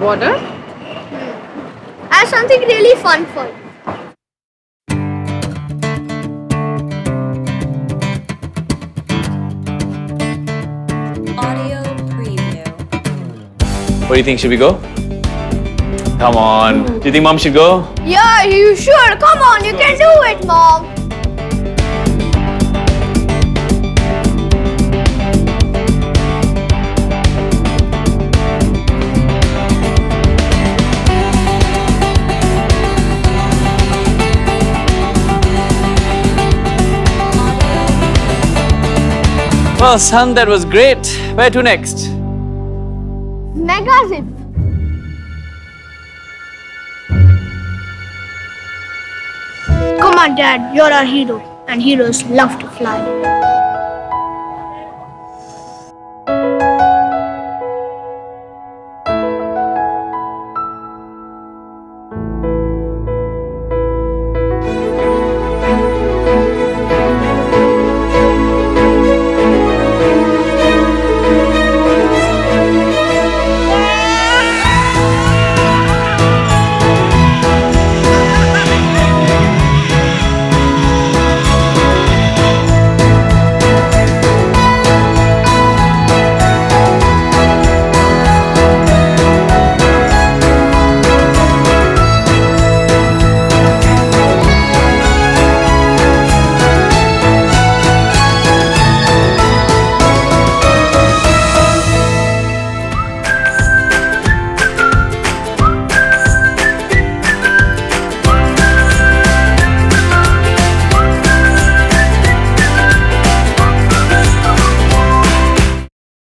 water. I have something really fun for you. Audio preview. What do you think? Should we go? Come on. Do you think Mom should go? Yeah, you should. Come on, you can do it, Mom. Well, son, that was great. Where to next? Megazip. Come on, Dad. You're our hero, and heroes love to fly.